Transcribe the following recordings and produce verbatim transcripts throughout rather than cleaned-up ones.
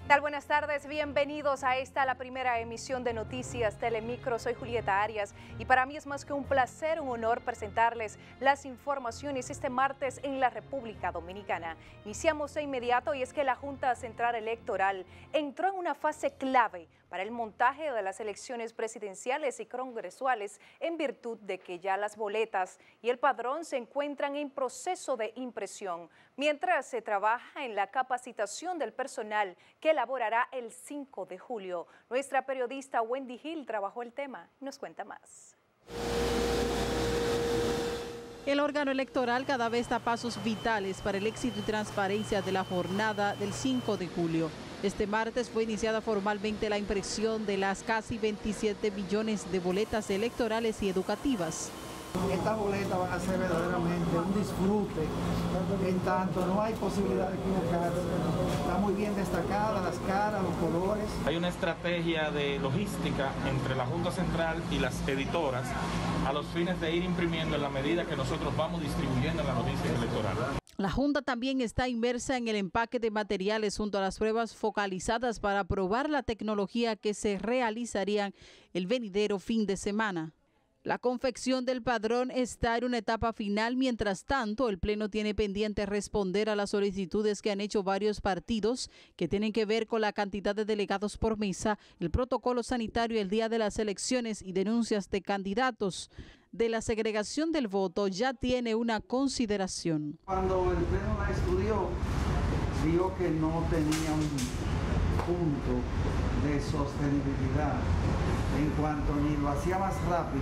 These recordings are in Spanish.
tal? Buenas tardes, bienvenidos a esta, la primera emisión de Noticias Telemicro. Soy Julieta Arias y para mí es más que un placer, un honor presentarles las informaciones este martes en la República Dominicana. Iniciamos de inmediato y es que la Junta Central Electoral entró en una fase clave para el montaje de las elecciones presidenciales y congresuales en virtud de que ya las boletas y el padrón se encuentran en proceso de impresión, mientras se trabaja en la capacitación del personal que elaborará el cinco de julio. Nuestra periodista Wendy Hill trabajó el tema y nos cuenta más. El órgano electoral cada vez da pasos vitales para el éxito y transparencia de la jornada del cinco de julio. Este martes fue iniciada formalmente la impresión de las casi veintisiete millones de boletas electorales y educativas. Estas boletas van a ser verdaderamente un disfrute, en tanto no hay posibilidad de equivocarse. Está muy bien destacada las caras, los colores. Hay una estrategia de logística entre la Junta Central y las editoras a los fines de ir imprimiendo en la medida que nosotros vamos distribuyendo la noticia electoral. La Junta también está inmersa en el empaque de materiales junto a las pruebas focalizadas para probar la tecnología que se realizarían el venidero fin de semana. La confección del padrón está en una etapa final. Mientras tanto, el Pleno tiene pendiente responder a las solicitudes que han hecho varios partidos que tienen que ver con la cantidad de delegados por mesa, el protocolo sanitario el día de las elecciones y denuncias de candidatos. De la segregación del voto ya tiene una consideración. Cuando el Pleno la estudió, vio que no tenía un punto de sostenibilidad en cuanto ni lo hacía más rápido,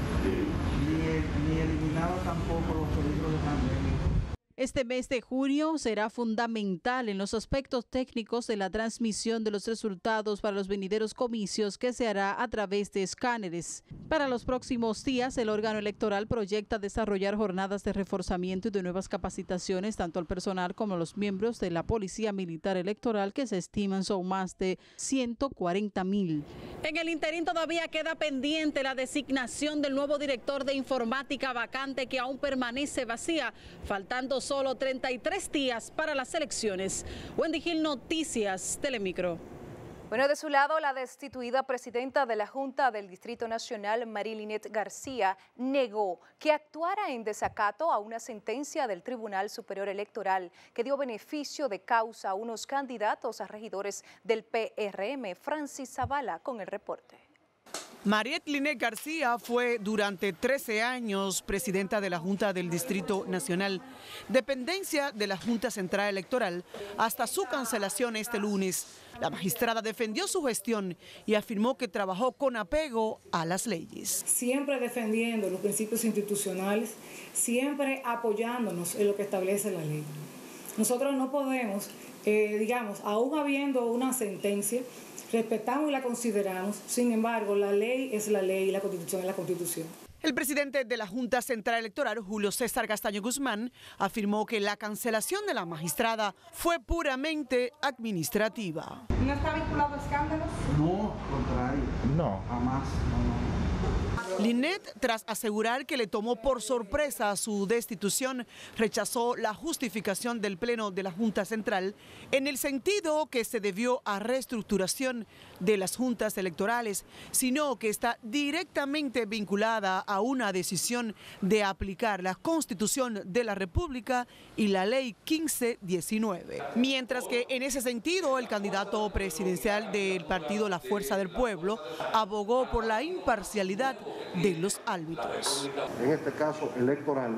ni, ni eliminaba tampoco los peligros de pandemia. Este mes de junio será fundamental en los aspectos técnicos de la transmisión de los resultados para los venideros comicios, que se hará a través de escáneres. Para los próximos días, el órgano electoral proyecta desarrollar jornadas de reforzamiento y de nuevas capacitaciones, tanto al personal como a los miembros de la Policía Militar Electoral, que se estiman son más de ciento cuarenta mil. En el interín todavía queda pendiente la designación del nuevo director de informática, vacante que aún permanece vacía, faltando solo treinta y tres días para las elecciones. Wendy Hill, Noticias Telemicro. Bueno, de su lado, la destituida presidenta de la Junta del Distrito Nacional, Marie-Linette García, negó que actuara en desacato a una sentencia del Tribunal Superior Electoral que dio beneficio de causa a unos candidatos a regidores del P R M. Francis Zavala con el reporte. Marie-Linette García fue durante trece años presidenta de la Junta del Distrito Nacional, dependencia de la Junta Central Electoral, hasta su cancelación este lunes. La magistrada defendió su gestión y afirmó que trabajó con apego a las leyes. Siempre defendiendo los principios institucionales, siempre apoyándonos en lo que establece la ley. Nosotros no podemos, eh, digamos, aún habiendo una sentencia, respetamos y la consideramos, sin embargo, la ley es la ley y la Constitución es la Constitución. El presidente de la Junta Central Electoral, Julio César Castaño Guzmán, afirmó que la cancelación de la magistrada fue puramente administrativa. ¿No está vinculado a escándalos? No, contrario. No. Jamás, no, no. Linette, tras asegurar que le tomó por sorpresa su destitución, rechazó la justificación del Pleno de la Junta Central en el sentido que se debió a reestructuración de las juntas electorales, sino que está directamente vinculada a una decisión de aplicar la Constitución de la República y la Ley quince diecinueve. Mientras que en ese sentido el candidato presidencial del partido La Fuerza del Pueblo abogó por la imparcialidad de los árbitros. En este caso electoral,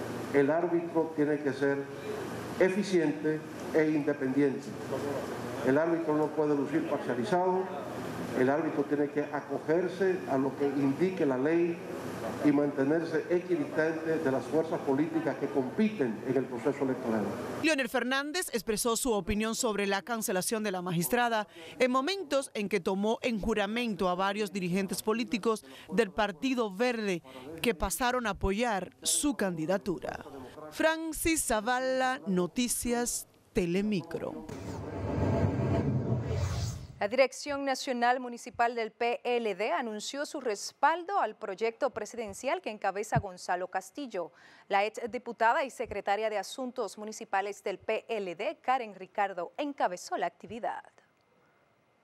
el árbitro tiene que ser eficiente e independiente. El árbitro no puede lucir parcializado, el árbitro tiene que acogerse a lo que indique la ley y mantenerse equidistante de las fuerzas políticas que compiten en el proceso electoral. Leonel Fernández expresó su opinión sobre la cancelación de la magistrada en momentos en que tomó en juramento a varios dirigentes políticos del Partido Verde que pasaron a apoyar su candidatura. Francis Zavala, Noticias Telemicro. La Dirección Nacional Municipal del P L D anunció su respaldo al proyecto presidencial que encabeza Gonzalo Castillo. La exdiputada y secretaria de Asuntos Municipales del P L D, Karen Ricardo, encabezó la actividad.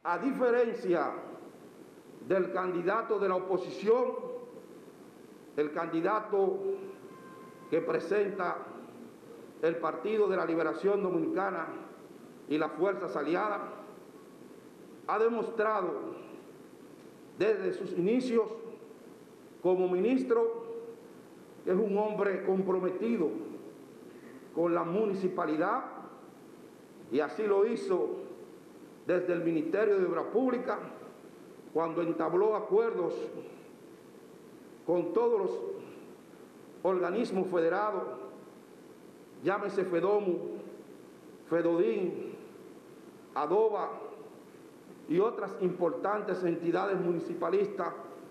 A diferencia del candidato de la oposición, el candidato que presenta el Partido de la Liberación Dominicana y las fuerzas aliadas, ha demostrado desde sus inicios como ministro que es un hombre comprometido con la municipalidad, y así lo hizo desde el Ministerio de Obras Públicas, cuando entabló acuerdos con todos los organismos federados, llámese FEDOMU, FEDODIN, ADOBA y otras importantes entidades municipalistas.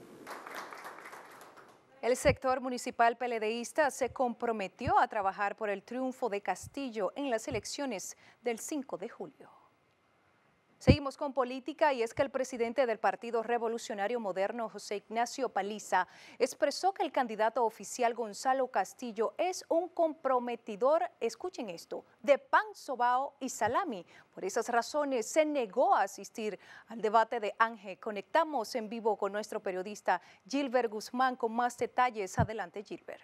El sector municipal peledeísta se comprometió a trabajar por el triunfo de Castillo en las elecciones del cinco de julio. Seguimos con política, y es que el presidente del Partido Revolucionario Moderno, José Ignacio Paliza, expresó que el candidato oficial Gonzalo Castillo es un comprometidor, escuchen esto, de pan sobao y salami. Por esas razones se negó a asistir al debate de Ángel. Conectamos en vivo con nuestro periodista Gilbert Guzmán con más detalles. Adelante, Gilbert.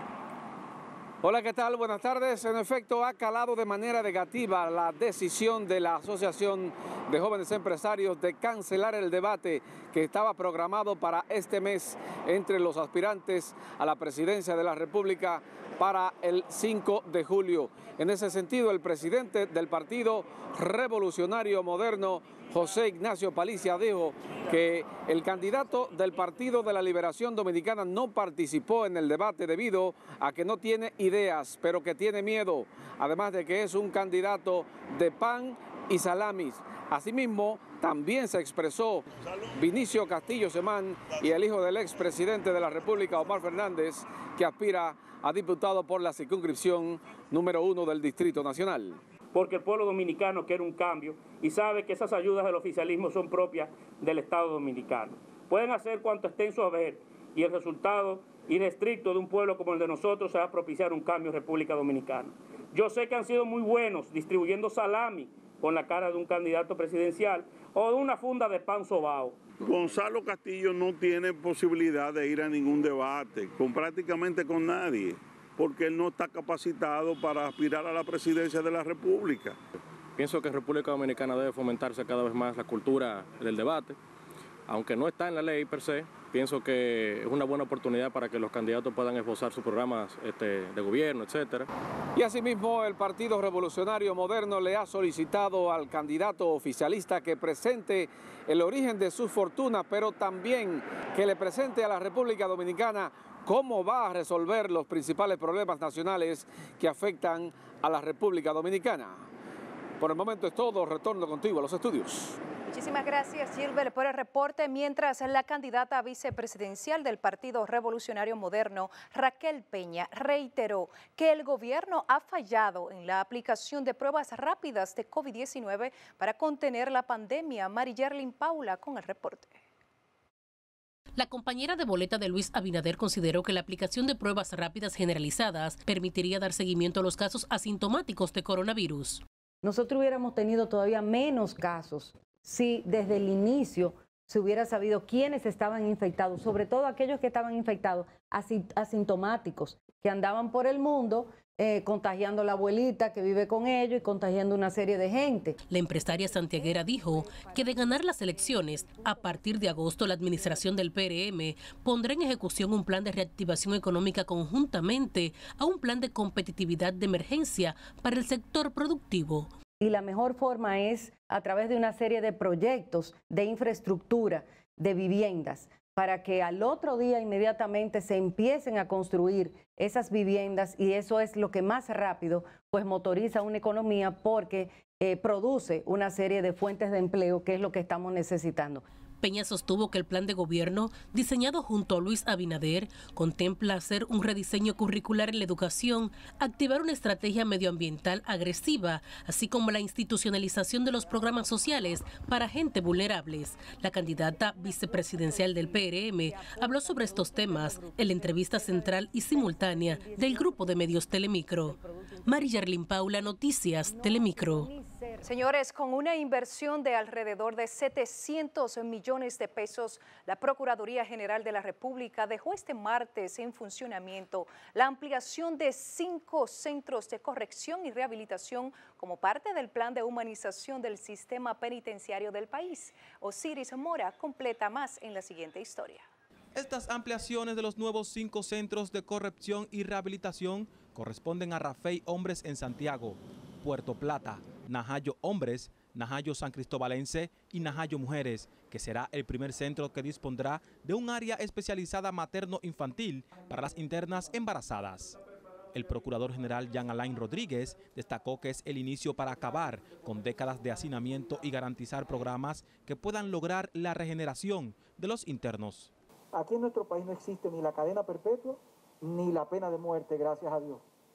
Hola, ¿qué tal? Buenas tardes. En efecto, ha calado de manera negativa la decisión de la Asociación de Jóvenes Empresarios de cancelar el debate que estaba programado para este mes entre los aspirantes a la presidencia de la República para el cinco de julio. En ese sentido, el presidente del Partido Revolucionario Moderno, José Ignacio Paliza, dijo que el candidato del Partido de la Liberación Dominicana no participó en el debate debido a que no tiene ideas, pero que tiene miedo, además de que es un candidato de pan y salamis. Asimismo, también se expresó Vinicio Castillo Semán y el hijo del expresidente de la República, Omar Fernández, que aspira a diputado por la circunscripción número uno del Distrito Nacional. Porque el pueblo dominicano quiere un cambio y sabe que esas ayudas del oficialismo son propias del Estado dominicano. Pueden hacer cuanto esté en su haber y el resultado irrestricto de un pueblo como el de nosotros se va a propiciar un cambio en República Dominicana. Yo sé que han sido muy buenos distribuyendo salami con la cara de un candidato presidencial o de una funda de pan sobao. Gonzalo Castillo no tiene posibilidad de ir a ningún debate, con prácticamente con nadie, porque él no está capacitado para aspirar a la presidencia de la República. Pienso que en República Dominicana debe fomentarse cada vez más la cultura del debate, aunque no está en la ley per se. Pienso que es una buena oportunidad para que los candidatos puedan esbozar sus programas este, de gobierno, etcétera. Y asimismo, el Partido Revolucionario Moderno le ha solicitado al candidato oficialista que presente el origen de sus fortunas, pero también que le presente a la República Dominicana cómo va a resolver los principales problemas nacionales que afectan a la República Dominicana. Por el momento es todo. Retorno contigo a los estudios. Muchísimas gracias, Gilbert, por el reporte. Mientras la candidata vicepresidencial del Partido Revolucionario Moderno, Raquel Peña, reiteró que el gobierno ha fallado en la aplicación de pruebas rápidas de COVID diecinueve para contener la pandemia. Mariyerlin Paula con el reporte. La compañera de boleta de Luis Abinader consideró que la aplicación de pruebas rápidas generalizadas permitiría dar seguimiento a los casos asintomáticos de coronavirus. Nosotros hubiéramos tenido todavía menos casos si desde el inicio se hubiera sabido quiénes estaban infectados, sobre todo aquellos que estaban infectados asintomáticos, que andaban por el mundo eh, contagiando a la abuelita que vive con ellos y contagiando una serie de gente. La empresaria santiaguera dijo que de ganar las elecciones, a partir de agosto la administración del P R M pondrá en ejecución un plan de reactivación económica conjuntamente a un plan de competitividad de emergencia para el sector productivo. Y la mejor forma es a través de una serie de proyectos de infraestructura, de viviendas, para que al otro día inmediatamente se empiecen a construir esas viviendas, y eso es lo que más rápido pues motoriza una economía porque eh, produce una serie de fuentes de empleo, que es lo que estamos necesitando. Peña sostuvo que el plan de gobierno, diseñado junto a Luis Abinader, contempla hacer un rediseño curricular en la educación, activar una estrategia medioambiental agresiva, así como la institucionalización de los programas sociales para gente vulnerables. La candidata vicepresidencial del P R M habló sobre estos temas en la entrevista central y simultánea del grupo de medios Telemicro. Mariyerlin Paula, Noticias Telemicro. Señores, con una inversión de alrededor de setecientos millones de pesos, la Procuraduría General de la República dejó este martes en funcionamiento la ampliación de cinco centros de corrección y rehabilitación como parte del plan de humanización del sistema penitenciario del país. Osiris Mora completa más en la siguiente historia. Estas ampliaciones de los nuevos cinco centros de corrección y rehabilitación corresponden a Rafey Hombres en Santiago, Puerto Plata, Najayo Hombres, Najayo San Cristóbalense y Najayo Mujeres, que será el primer centro que dispondrá de un área especializada materno-infantil para las internas embarazadas. El Procurador General Jean Alain Rodríguez destacó que es el inicio para acabar con décadas de hacinamiento y garantizar programas que puedan lograr la regeneración de los internos. Aquí en nuestro país no existe ni la cadena perpetua ni la pena de muerte, gracias a Dios,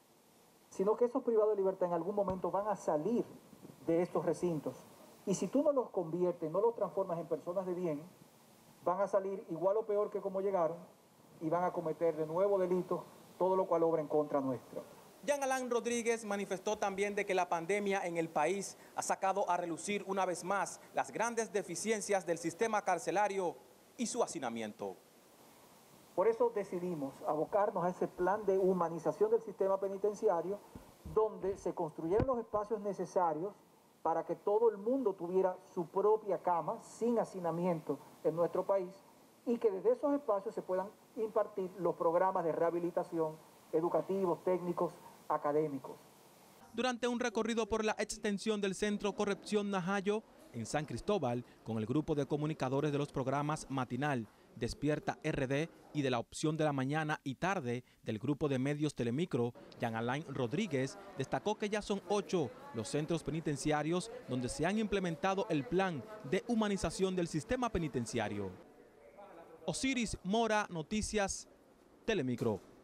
sino que esos privados de libertad en algún momento van a salir de estos recintos. Y si tú no los conviertes, no los transformas en personas de bien, van a salir igual o peor que como llegaron y van a cometer de nuevo delitos, todo lo cual obra en contra nuestra. Jean Alain Rodríguez manifestó también de que la pandemia en el país ha sacado a relucir una vez más las grandes deficiencias del sistema carcelario y su hacinamiento. Por eso decidimos abocarnos a ese plan de humanización del sistema penitenciario, donde se construyeran los espacios necesarios para que todo el mundo tuviera su propia cama, sin hacinamiento en nuestro país, y que desde esos espacios se puedan impartir los programas de rehabilitación educativos, técnicos, académicos. Durante un recorrido por la extensión del Centro Corrección Najayo, en San Cristóbal, con el grupo de comunicadores de los programas Matinal, Despierta R D y de la opción de la mañana y tarde del grupo de medios Telemicro, Jean Alain Rodríguez destacó que ya son ocho los centros penitenciarios donde se han implementado el plan de humanización del sistema penitenciario. Osiris Mora, Noticias Telemicro.